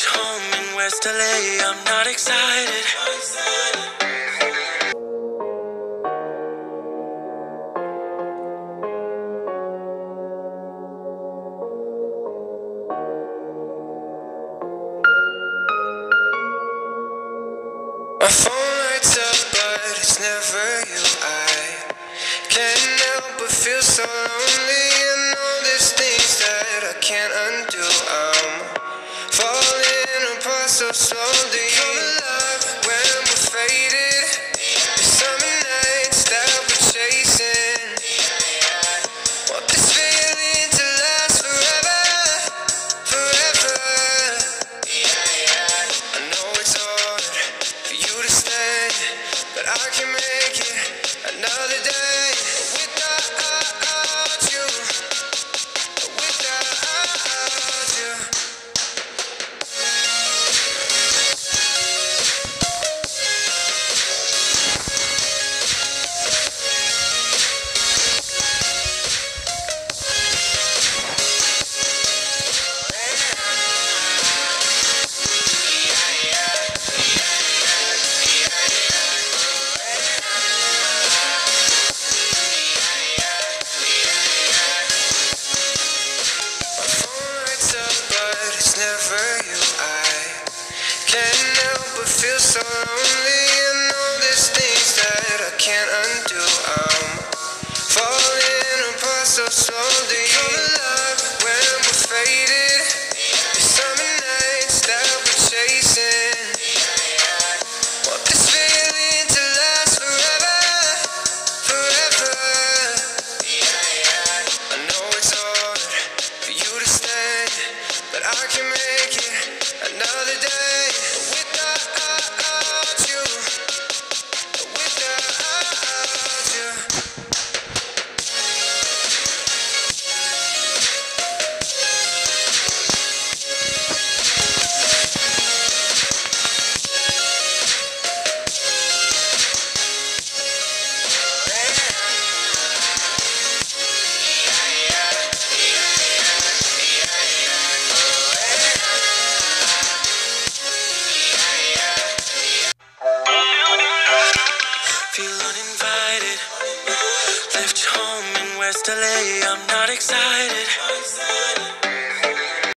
Left home in West LA, I'm not excited. My phone lights up, but it's never you. I can't help but feel so lonely, and all these things that I can't undo. I'm falling apart so slowly. Come alive when we're faded. The summer nights that we're chasing. Want this feeling to last forever, forever. I know it's hard for you to stay, but I can make it another day without you, without you. But it's never you. I can't help but feel so lonely, and all these things that I can't undo. I'm falling apart so slowly. Come alive when we're faded. The summer nights that we're chasing. Want this feeling to last forever, forever. I know it's hard for you to stay, but I can make it another day without you, without you. Feel uninvited. Left home in West LA, I'm not excited.